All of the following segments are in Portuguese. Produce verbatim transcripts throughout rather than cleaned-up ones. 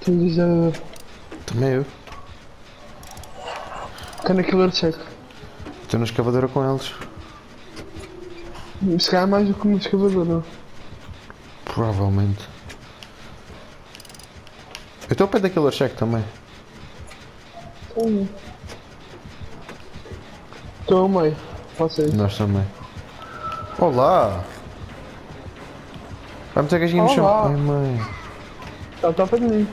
Me diz a... Também eu. Can killer check. Estou na escavadora com eles. Se calhar mais do que uma escavadora. Provavelmente. Eu estou ao pé da killer check também. Estou ao meio. Vocês. Nós também. Olá! Vai meter a gajinha no chão. Olá. Ai mãe. Ela está para mim.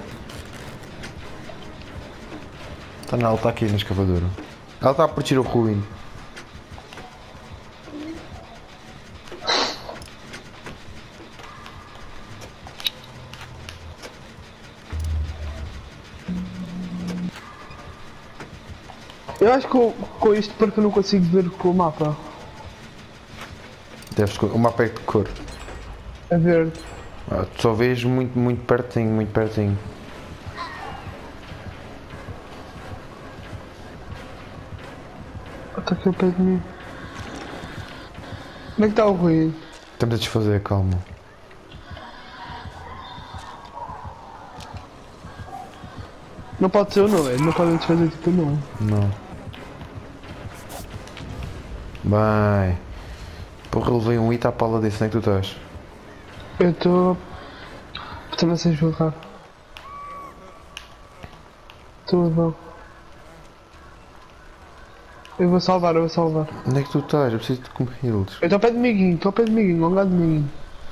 Está não, ela está aqui na escavadora. Ela está a partir o ruíno. Eu acho que com, com isto porque eu não consigo ver com o mapa. Deves, o mapa é de cor. É verde. Ah, tu só vês muito, muito pertinho, muito pertinho. Está aqui ao pé de mim. Como é que está o ruído? Estamos a desfazer, calma. Não pode ser o não, é? Não podem desfazer tipo não. Não. Bem. Porra, eu levei um hit à pala desse, nem que tu estás. Eu estou... Também sem jogar. Tudo bom. Eu vou salvar, eu vou salvar. Onde é que tu estás? Eu preciso de comer heals. Eu estou ao pé de Miguinho, estou ao pé de Miguinho, ao lado de Miguinho.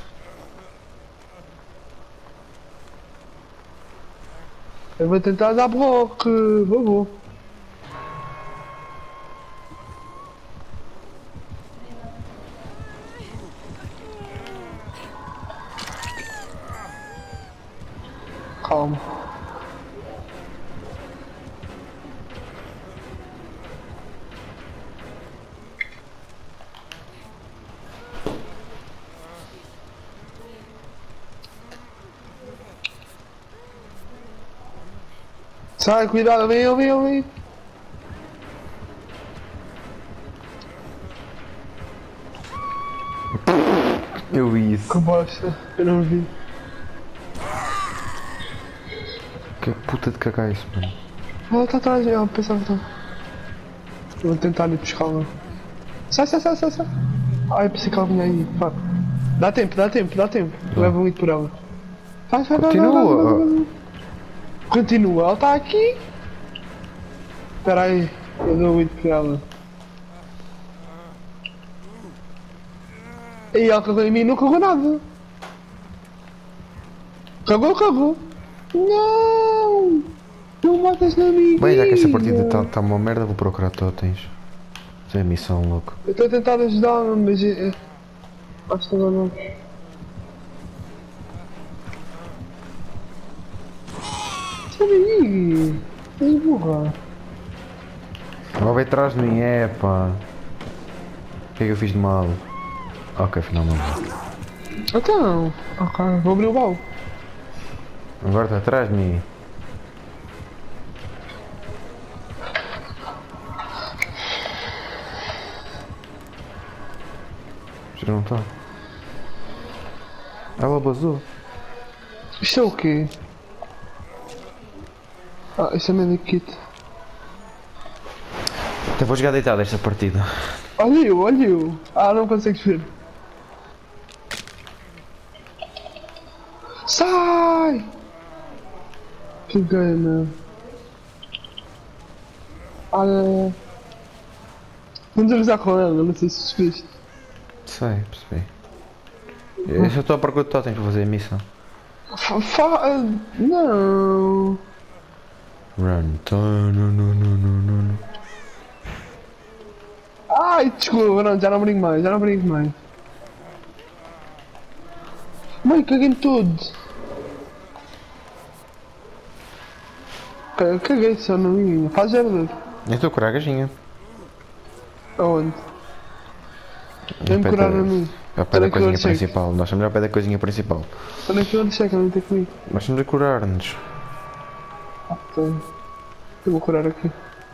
Eu vou tentar dar bloco, vou, vou. Calma. Sai, cuidado, vem, vem, vem. Eu vi isso. Que bosta, eu não vi. Que puta de cacá é isso, mano. Ela está atrás, eu pensava que estava. Vou tentar ir buscá-la. Sai, sai, sai, sai, sai. Ai, pensei que ela vinha aí, pá. Dá tempo, dá tempo, dá tempo. Dá. Leva um hito por ela. Vai, vai, vai, Continua. vai, vai, vai, vai. Continua, ela está aqui. Espera aí, eu dou um hito por ela. E ela cagou em mim, não cagou nada. Cagou, cagou. Não! Não matas na minha. Bem, já que esta partida está tá uma merda, vou procurar totens. Isso é missão, louco. Eu estou a tentar ajudar-me, mas... é- é- Acho que agora não. Sai daí! Ei, burra! Ela veio atrás de mim, é pá. O que é que eu fiz de mal? Ok, afinal não. Então... Ok, vou abrir o baú. Agora está atrás de mim. Já não está. Ela basou. Isto é o quê? Ah, isto é medikit. Até vou jogar deitado esta partida. Olha eu, olha eu! Ah, não consegues ver. Sai! Que gana. Olha... Vamos avisar com ela, não sei se viste. Sei, percebi. Eu só estou à procura de totens para fazer a missão. Fa... fa... Não... Run. Não, não, não, não, não. Ai, desculpa, não, já não brinco mais, já não brinco mais. Mãe, caguei em tudo. Ca- Caguei só na minha. Faz zero. Eu estou a curar a gajinha. Aonde? Vem-me Ao pé curar da- a mim. Ao pé da Onde é que eu coisinha chego? principal. Nós estamos ao pé da coisinha principal. Quando é que eu deixei que não tem comigo? Nós estamos a curar-nos. Então, eu vou curar aqui.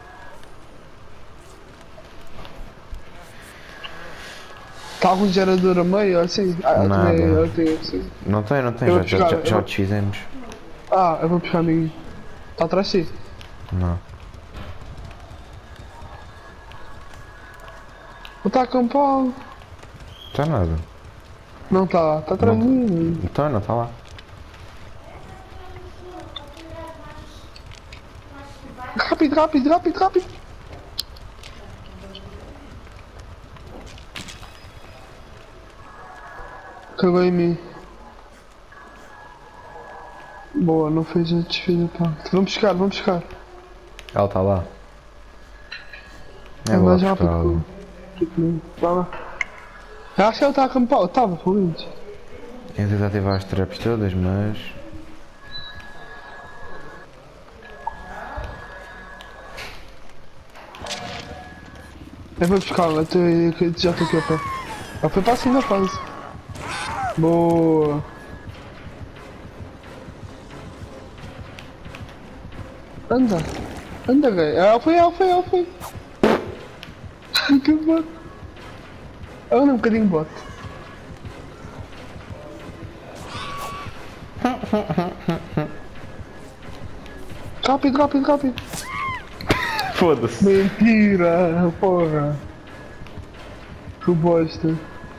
Está algum gerador a meio, assim? Ah, Nada. eu tenho, eu tenho, assim. Não tem, não tem. Eu Já, vou já, buscar, já, eu já vou- desfizemos. Ah, eu vou puxar amiguinho. Tá atrás de si. Não. Não tá acampado. Tá nada. Não tá, tá atrás de Não. mim. Então não, tá lá. Rápido, rápido, rápido, rápido. Cagou em mim. Boa, não fez a desfida, pá. Vamos buscar, vamos buscar. Ela tá lá. É Eu vou mais lá rápido buscar ela. que que- Vai lá. Eu acho que ele está acampado. Estava, feliz. Eu tentar ativar as traps todas, mas... Eu vou buscá-la, eu tô- eu já estou aqui a pé. Ela foi para a segunda fase. Boa. Anda. Anda, velho. Ela foi, ela foi, ela foi. Que bote. Ela anda um bocadinho bote. Rápido, rápido, rápido. Foda-se. Mentira, porra. Que bosta.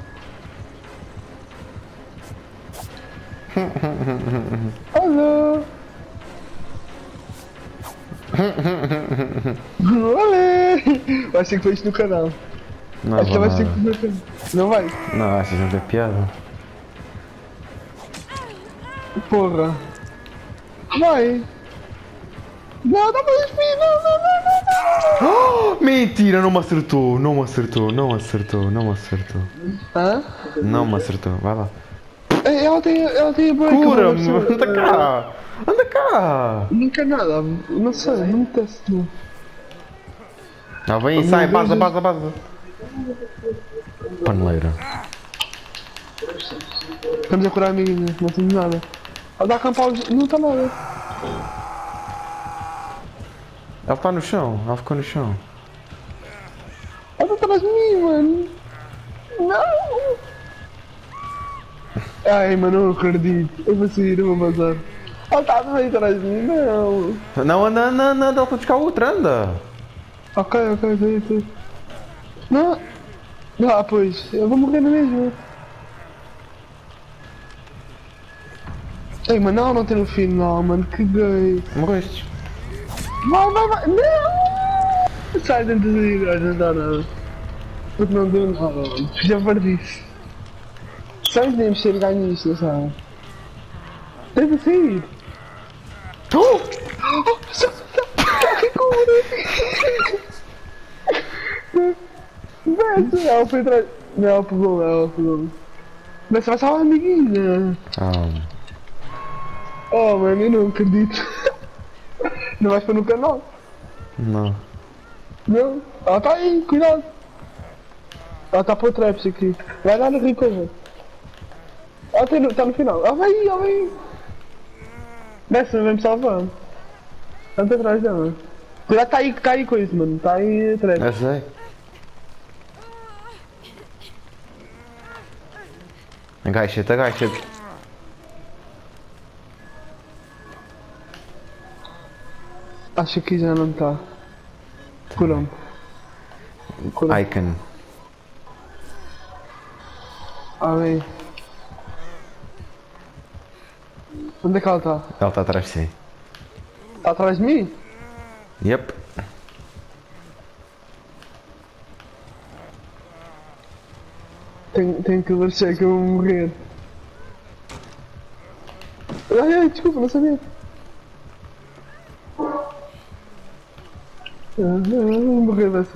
Olá. Olé. Vai ser que foi isso no canal. Não Acho que vou vai ser nada. que no canal. Não vai? Não, achas não tem piada? Porra. Vai. Não, dá pra responder. Não, não, não, não, não. Oh, mentira, não me acertou, não me acertou, não me acertou, não me acertou. Hã? Não me acertou, vai lá. Ela tem, ela tem a boa Cura-me, anda cá, anda cá. Não quer nada, não sei, não me teste não. Não, vem e sai, passa, passa, passa. Paneleira. Estamos a curar a amiguinha, não temos nada. Ela dá acampar, não está nada. Ela está no chão, ela ficou no chão. Ela está atrás de mim, mano. Não! Ai, mano, não acredito. Eu vou sair, eu vou vazar. Ela está atrás de mim, não. Não, anda, anda, anda, anda, ela está a buscar outra, anda. Ok, ok, ok, ok. Não! Ah, pois, eu vou morrer mesmo. Ei, mano, não, não tem no final, mano, que gay. Morreste. Vai, vai, vai, não! Sai dentro da igreja, não dá nada. Porque não deu nada, mano. Já perdi-se. Só devemos ter ganho isto, sabe? Tens de sair. Oh! Que cura! Desce, ela foi atrás. Não, ela pegou, ela pegou. Mas vai salvar a amiguinha. Ah, Oh, mano, eu não acredito. Não vais para no canal? não. Não? Ela está aí, cuidado. Ela está para o traps aqui. Vai dar no recover. Ela está no, tá no final. Ela vai aí, ela vai aí. Desce, vem-me salvar. Anda atrás dela. Cuidado, está aí, está aí coisa, mano. Está aí traps. Eu sei. Agacha-te, agacha-te. Acho que já não está. Curão. Curão. Icon. Ah, bem. Onde é que ela está? Ela está atrás de si. Está atrás de mim? Yep. Tenho, tenho que deixar que eu vou morrer. Ai, ai, desculpa, não sabia. Ah, não, não vou morrer dessa.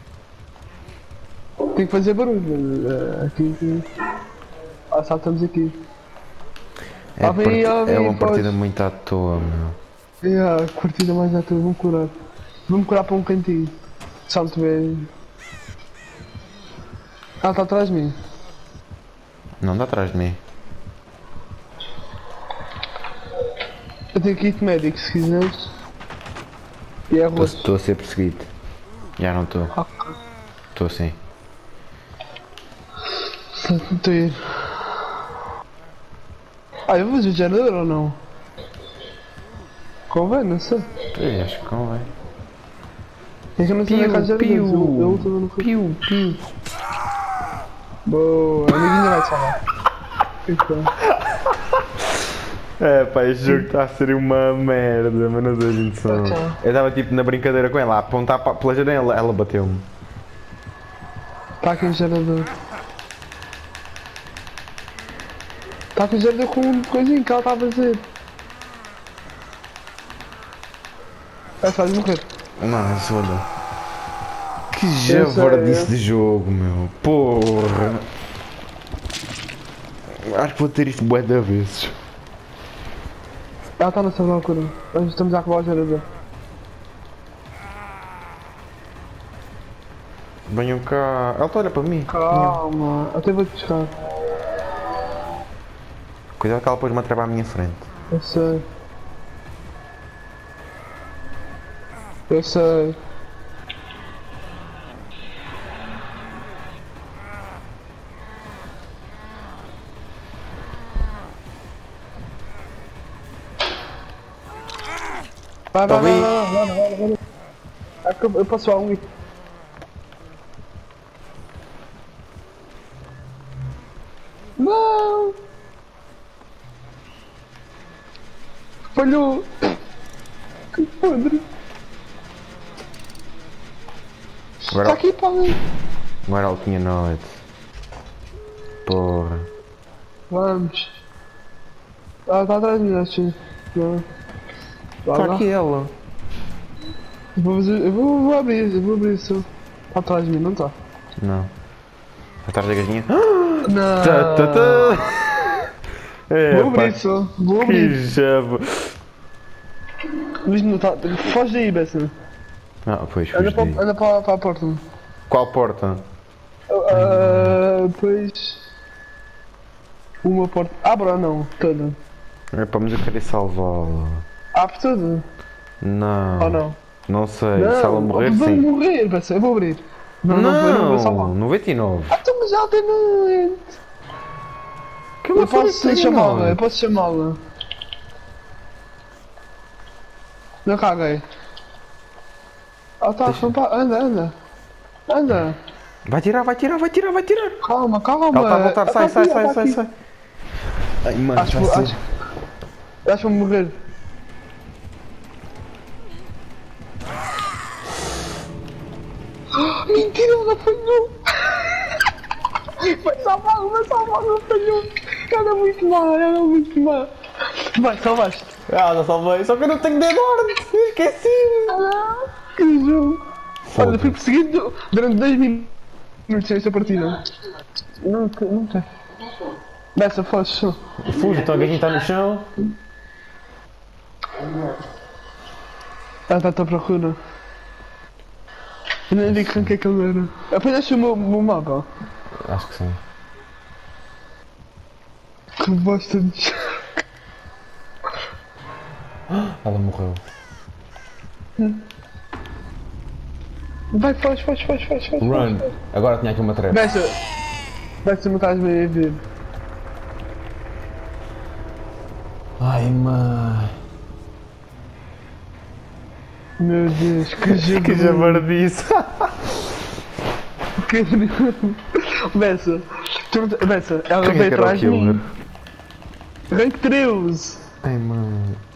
Tem que fazer barulho. Uh, aqui, aqui. Ah, saltamos aqui. É, Ah, vem, part- ah, vem, é uma foge. partida muito à toa, meu. É, a curtida mais à toa, vamos curar. Vamos curar para um cantinho. Salto bem. Ela está atrás de mim. Não dá atrás de mim. Eu tenho kit médico se quiseres. E é rosto. Estou a ser perseguido. Já não estou. Ah, Estou sim. estou a ir. Ah, eu vou fazer o gerador ou não? Convém, não sei. É, acho que convém. É que eu não sei na casa de Piu, argumentos. Eu eu estou no piu, piu. Boa, a amiguinha vai salvar. Então. É pá, este jogo está a ser uma merda, mas não sei noção. Tá, tchau. Eu estava tipo na brincadeira com ela, a apontar pa- pela janela, ela bateu-me. Está aqui o gerador. Está aqui o gerador com um coisinho que ela está a fazer. Vai, faz morrer. Não, isso foda. Que Eu sei, javardice eu- de jogo, meu. Porra. Acho que vou ter isto bué de vezes. Ela está na sua altura. Nós estamos a acabar o gerador. Venham cá. Ela está a olhar para mim. Calma, até vou te buscar. Cuidado que ela pôs uma trava à minha frente. Eu sei. Eu sei. Vai, Tá vai, vai, bem? vai, vai, vai, vai, vai. É que eu, eu passo a um e... Não! Falhou! Que podre! Está Agora, aqui, pai! agora ela tinha noite. Porra. Vamos! Ela está atrás de mim, acho. Não. Lá, Está lá. aqui ela. Eu vou, fazer, eu vou, vou abrir, eu vou abrir isso. Está atrás de mim, não está? Não. Atrás da galinha. Não! Tá, tá, tá. É, Vou pá, abrir isso, vou que abrir. java. Mas não está. Foge daí, Bessa. Ah, pois, Anda, fugi. para, anda para, para a porta. Qual porta? Ah, depois. Uma porta. Abra ou não? Toda. É pá, mas eu quero ir salvá-la. Abre toda? Não. Ou não? Não sei, se ela morrer, Vai sim. morrer, Bessa, eu vou abrir. Não, não, não, não vou salvar. noventa e nove. Ah, então, mas ela tem noite. Que Eu posso chamá-la, eu posso chamá-la. Não caguei. Ela está a rampar. Anda, anda. Anda. Vai tirar, vai tirar, vai tirar, vai tirar. Calma, calma. Ela está a voltar, Ela sai, tá sai, aqui, sai, ela tá sai, aqui. sai. Ai, mano, Acho, vai ser. acho, acho que vou morrer. Mentira, ela falhou! Vai salvar, vai salvar, ela falhou! Ela é muito má, ela é muito má! Vai, salvaste! Ah, já salvei, só que eu não tenho deadboard. Esqueci. Ah, que jogo! Olha, fui perseguido durante dois minutos nesta partida. Não, não tem. Dessa, foge só. Fuja, então a galinha está no chão. Ela está à tua procura. Eu nem digo com que é que ele era. Apanhaste o meu, meu mapa? Acho que sim. Que bosta de... Ela morreu. Vai, foge, foge, foge, foge, foge. Run. Agora tinha aqui uma trap. Bessa, Bessa, não estás bem a ver. Ai, mãe. Meu Deus, que jogo. Que javardice. Que... Bessa, tu não... te- Bessa, ela Quem é veio que era o atrás de killer? mim. Rank treze. Ai, mãe.